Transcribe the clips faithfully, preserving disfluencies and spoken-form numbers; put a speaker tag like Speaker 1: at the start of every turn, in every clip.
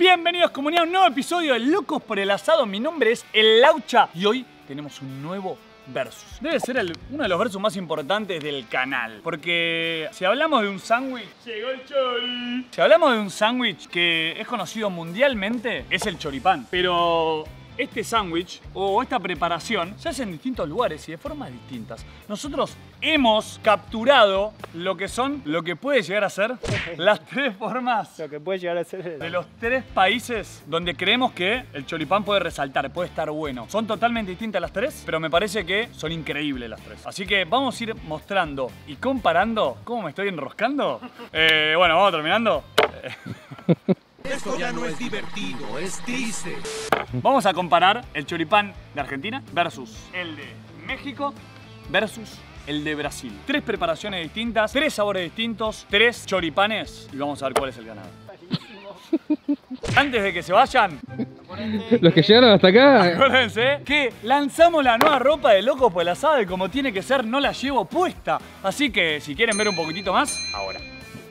Speaker 1: Bienvenidos comunidad a un nuevo episodio de Locos por el Asado. Mi nombre es El Laucha y hoy tenemos un nuevo versus. Debe ser el, uno de los versus más importantes del canal, porque si hablamos de un sándwich, llegó el chori. Si hablamos de un sándwich que es conocido mundialmente, es el choripán. Pero este sándwich o esta preparación se hace en distintos lugares y de formas distintas. Nosotros hemos capturado lo que son, lo que puede llegar a ser las tres formas
Speaker 2: lo que puede llegar a ser
Speaker 1: de los tres países donde creemos que el choripán puede resaltar, puede estar bueno. Son totalmente distintas las tres, pero me parece que son increíbles las tres. Así que vamos a ir mostrando y comparando. ¿Cómo me estoy enroscando? Eh, bueno, vamos terminando.
Speaker 3: Esto ya no es divertido, es triste.
Speaker 1: Vamos a comparar el choripán de Argentina versus el de México versus el de Brasil. Tres preparaciones distintas, tres sabores distintos, tres choripanes y vamos a ver cuál es el ganador. Antes de que se vayan,
Speaker 2: los que llegaron hasta acá,
Speaker 1: acuérdense que lanzamos la nueva ropa de Locos por el Asado y como tiene que ser no la llevo puesta. Así que si quieren ver un poquitito más, ahora.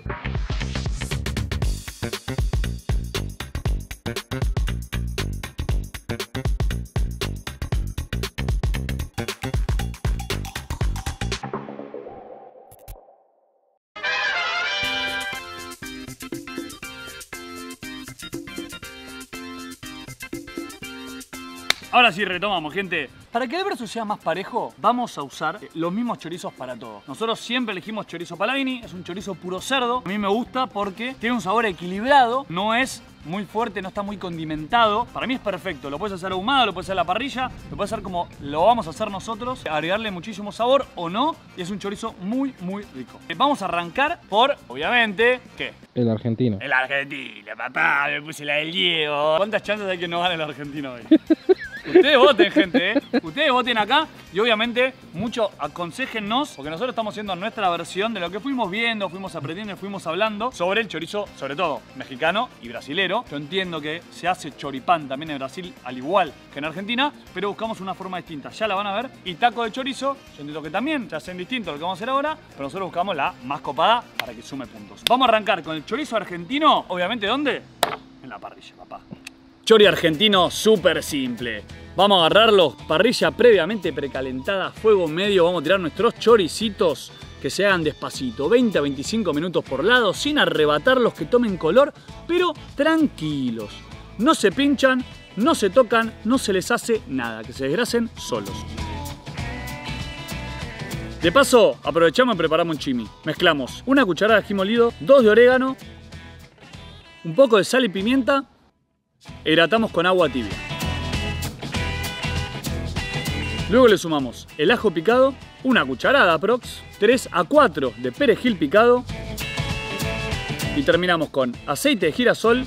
Speaker 1: Ahora sí retomamos, gente. Para que el versus sea más parejo, vamos a usar los mismos chorizos para todos. Nosotros siempre elegimos chorizo Palagini, es un chorizo puro cerdo. A mí me gusta porque tiene un sabor equilibrado, no es muy fuerte, no está muy condimentado. Para mí es perfecto, lo puedes hacer ahumado, lo puedes hacer a la parrilla, lo puedes hacer como lo vamos a hacer nosotros, agregarle muchísimo sabor o no, y es un chorizo muy, muy rico. Vamos a arrancar por, obviamente, ¿qué?
Speaker 2: el argentino.
Speaker 1: El argentino, papá, me puse la del Diego. ¿Cuántas chances hay que no gane el argentino hoy? Ustedes voten, gente, ¿eh? Ustedes voten acá y obviamente mucho aconséjennos, porque nosotros estamos haciendo nuestra versión de lo que fuimos viendo, fuimos aprendiendo y fuimos hablando sobre el chorizo, sobre todo mexicano y brasilero. Yo entiendo que se hace choripán también en Brasil, al igual que en Argentina, pero buscamos una forma distinta, ya la van a ver. Y taco de chorizo, yo entiendo que también se hacen distinto a lo que vamos a hacer ahora, pero nosotros buscamos la más copada para que sume puntos. Vamos a arrancar con el chorizo argentino, obviamente, ¿dónde? En la parrilla, papá. Chori argentino súper simple. Vamos a agarrarlos, parrilla previamente precalentada, fuego medio. Vamos a tirar nuestros choricitos que se hagan despacito, veinte a veinticinco minutos por lado, sin arrebatarlos, que tomen color, pero tranquilos. No se pinchan, no se tocan, no se les hace nada, que se desgrasen solos. De paso, aprovechamos y preparamos un chimi. Mezclamos una cucharada de ají molido, dos de orégano, un poco de sal y pimienta. Hidratamos con agua tibia. Luego le sumamos el ajo picado, una cucharada aprox, tres a cuatro de perejil picado y terminamos con aceite de girasol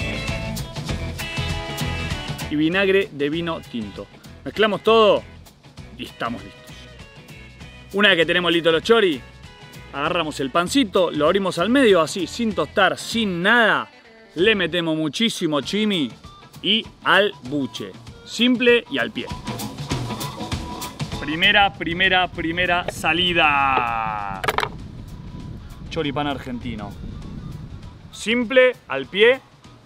Speaker 1: y vinagre de vino tinto. Mezclamos todo y estamos listos. Una vez que tenemos listos los choris, agarramos el pancito, lo abrimos al medio así, sin tostar, sin nada. Le metemos muchísimo chimi y al buche. Simple y al pie. Primera, primera, primera salida. Choripán argentino. Simple, al pie.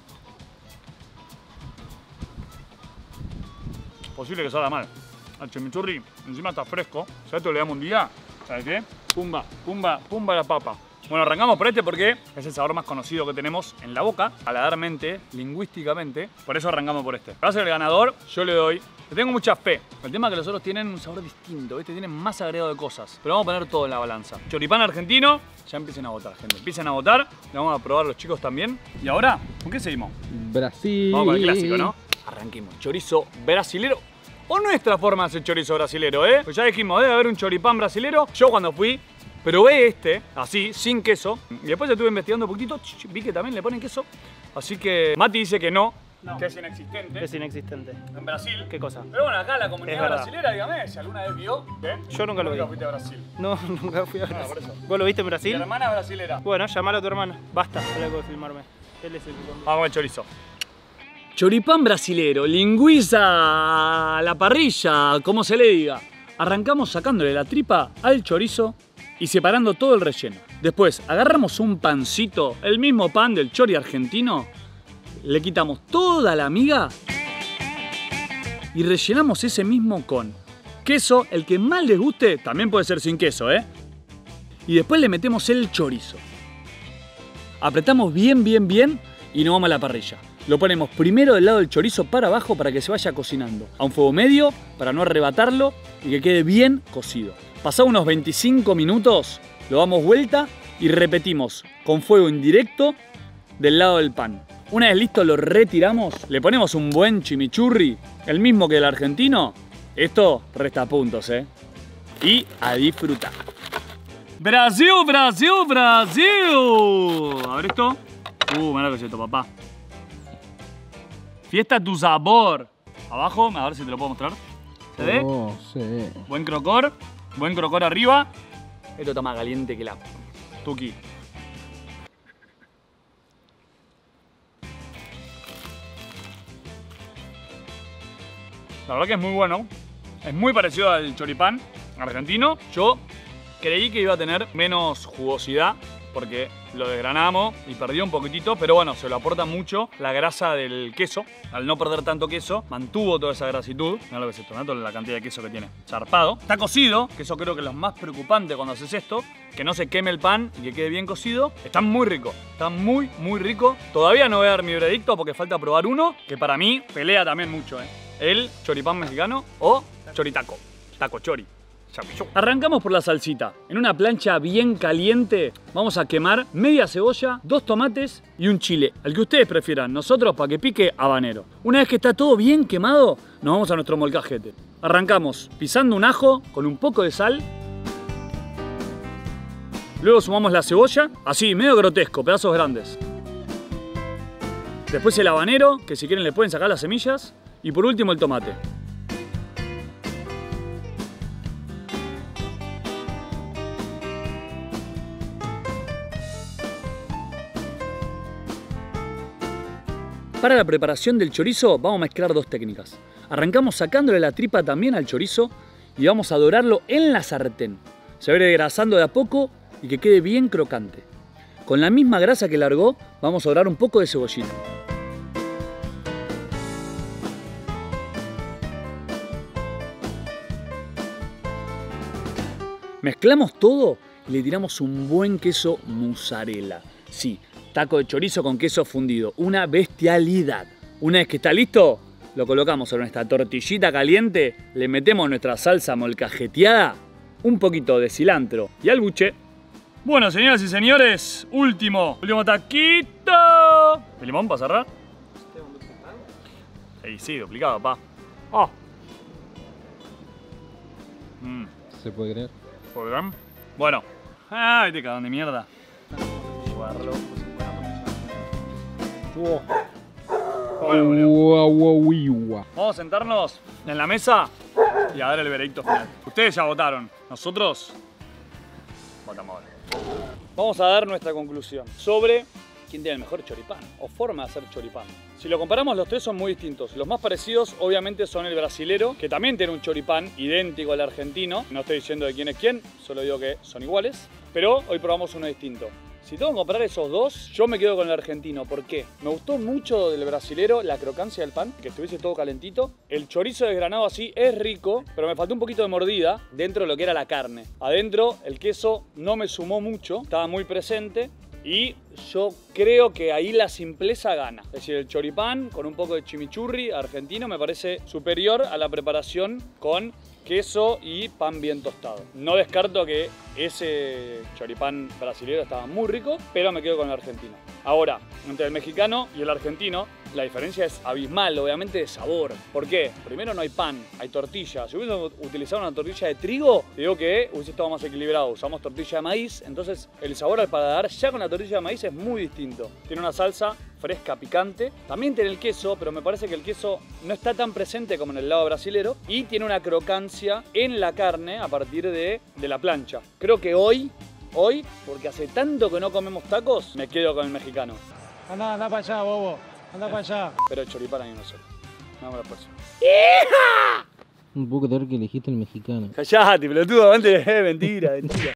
Speaker 1: Posible que salga mal. El chimichurri encima está fresco. Si a esto le damos un día, ¿sabes qué? Pumba, pumba, pumba la papa. Bueno, arrancamos por este porque es el sabor más conocido que tenemos en la boca, paladarmente, lingüísticamente. Por eso arrancamos por este. Va a ser el ganador, yo le doy. Le tengo mucha fe. El tema es que los otros tienen un sabor distinto, ¿viste? Tienen más agregado de cosas. Pero vamos a poner todo en la balanza. Choripán argentino, ya empiecen a votar, gente. Empiecen a votar, le vamos a probar los chicos también. Y ahora, ¿con qué seguimos?
Speaker 2: Brasil.
Speaker 1: Vamos con el clásico, ¿no? Arranquemos. Chorizo brasilero. O nuestra forma de hacer chorizo brasilero, ¿eh? Pues ya dijimos, debe haber un choripán brasilero. Yo cuando fui, probé este, así, sin queso. Y después estuve investigando un poquito, vi que también le ponen queso. Así que Mati dice que no, no. Que es inexistente.
Speaker 2: Es inexistente.
Speaker 1: En Brasil.
Speaker 2: ¿Qué cosa?
Speaker 1: Pero bueno, acá la comunidad
Speaker 2: Es
Speaker 1: brasilera, dígame, si alguna vez vio. ¿Qué?
Speaker 2: Yo nunca lo vi.
Speaker 1: Nunca fuiste a Brasil.
Speaker 2: No, nunca fui a Brasil.
Speaker 1: Ah, por eso.
Speaker 2: ¿Vos lo viste en Brasil?
Speaker 1: Mi hermana es brasilera.
Speaker 2: Bueno, llamalo a tu hermana. Basta, luego de filmarme. Él es el que
Speaker 1: Vamos con el chorizo. Choripán brasilero, lingüiza a la parrilla, como se le diga. Arrancamos sacándole la tripa al chorizo y separando todo el relleno. Después agarramos un pancito, el mismo pan del chori argentino, le quitamos toda la miga y rellenamos ese mismo con queso, el que más les guste, también puede ser sin queso, ¿eh? Y después le metemos el chorizo. Apretamos bien, bien, bien y nos vamos a la parrilla. Lo ponemos primero del lado del chorizo para abajo para que se vaya cocinando. A un fuego medio para no arrebatarlo y que quede bien cocido. Pasado unos veinticinco minutos, lo damos vuelta y repetimos con fuego indirecto del lado del pan. Una vez listo lo retiramos, le ponemos un buen chimichurri, el mismo que el argentino. Esto resta puntos, ¿eh? Y a disfrutar. Brasil, Brasil, Brasil. A ver esto. Uh, mirá lo que es esto, papá. Fiesta tu sabor. Abajo, a ver si te lo puedo mostrar. ¿Se ve?
Speaker 4: Oh, sí.
Speaker 1: Buen crocor. Buen crocor arriba. Esto está más caliente que la tuki. La verdad que es muy bueno. Es muy parecido al choripán argentino. Yo creí que iba a tener menos jugosidad porque lo desgranamos y perdió un poquitito, pero bueno, se lo aporta mucho la grasa del queso. Al no perder tanto queso, mantuvo toda esa grasitud. Mirá lo que es esto, ¿no? Toda la cantidad de queso que tiene. Zarpado. Está cocido, que eso creo que es lo más preocupante cuando haces esto, que no se queme el pan y que quede bien cocido. Está muy rico, está muy, muy rico. Todavía no voy a dar mi veredicto porque falta probar uno, que para mí pelea también mucho, ¿eh? El choripán mexicano o choritaco, taco chori. Arrancamos por la salsita. En una plancha bien caliente vamos a quemar media cebolla, dos tomates y un chile, al que ustedes prefieran. Nosotros, para que pique, habanero. Una vez que está todo bien quemado, nos vamos a nuestro molcajete. Arrancamos pisando un ajo con un poco de sal. Luego sumamos la cebolla, así, medio grotesco, pedazos grandes. Después el habanero, que si quieren le pueden sacar las semillas. Y por último el tomate. Para la preparación del chorizo vamos a mezclar dos técnicas. Arrancamos sacándole la tripa también al chorizo y vamos a dorarlo en la sartén. Se va a ir desgrasando de a poco y que quede bien crocante. Con la misma grasa que largó vamos a dorar un poco de cebollita. Mezclamos todo y le tiramos un buen queso mozzarella. Sí, taco de chorizo con queso fundido. Una bestialidad. Una vez que está listo, lo colocamos sobre nuestra tortillita caliente, le metemos nuestra salsa molcajeteada, un poquito de cilantro y al buche. Bueno, señoras y señores, último, último taquito. ¿De limón para cerrar? Sí, sí, duplicado, papá. Oh. Mm.
Speaker 4: ¿Se puede creer?
Speaker 1: ¿Podrán? Bueno. Ay, te cagón de mierda.
Speaker 4: Wow.
Speaker 1: Bueno, boludo.
Speaker 4: Wow, wow, wow.
Speaker 1: Vamos a sentarnos en la mesa y a dar el veredicto final. Ustedes ya votaron. Nosotros votamos ahora. Vamos a dar nuestra conclusión sobre quién tiene el mejor choripán o forma de hacer choripán. Si lo comparamos, los tres son muy distintos. Los más parecidos obviamente son el brasilero, que también tiene un choripán idéntico al argentino. No estoy diciendo de quién es quién, solo digo que son iguales. Pero hoy probamos uno distinto. Si tengo que comparar esos dos, yo me quedo con el argentino. ¿Por qué? Me gustó mucho del brasilero la crocancia del pan, que estuviese todo calentito. El chorizo desgranado así es rico, pero me faltó un poquito de mordida dentro de lo que era la carne. Adentro el queso no me sumó mucho, estaba muy presente. Y yo creo que ahí la simpleza gana. Es decir, el choripán con un poco de chimichurri argentino me parece superior a la preparación con queso y pan bien tostado. No descarto que ese choripán brasilero estaba muy rico, pero me quedo con el argentino. Ahora, entre el mexicano y el argentino, la diferencia es abismal, obviamente de sabor. ¿Por qué? Primero no hay pan, hay tortilla. Si hubiésemos utilizado una tortilla de trigo, te digo que hubiese estado más equilibrado. Usamos tortilla de maíz, entonces el sabor al paladar ya con la tortilla de maíz es muy distinto. Tiene una salsa fresca, picante. También tiene el queso, pero me parece que el queso no está tan presente como en el lado brasilero. Y tiene una crocancia en la carne a partir de, de la plancha. Creo que hoy, hoy, porque hace tanto que no comemos tacos, me quedo con el mexicano.
Speaker 2: Anda, anda para allá, bobo. Anda para allá.
Speaker 1: Pero el choripán hay uno solo. No me lo paso.
Speaker 4: Un poco de que elegiste el mexicano.
Speaker 1: Callate, pelotudo, antes. Mentira, mentira.